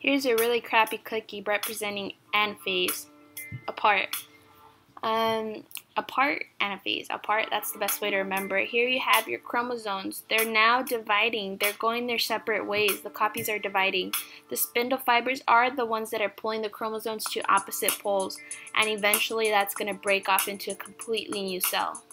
Here's a really crappy cookie representing anaphase, apart. Apart, anaphase, apart, that's the best way to remember it. Here you have your chromosomes. They're now dividing. They're going their separate ways. The copies are dividing. The spindle fibers are the ones that are pulling the chromosomes to opposite poles, and eventually that's going to break off into a completely new cell.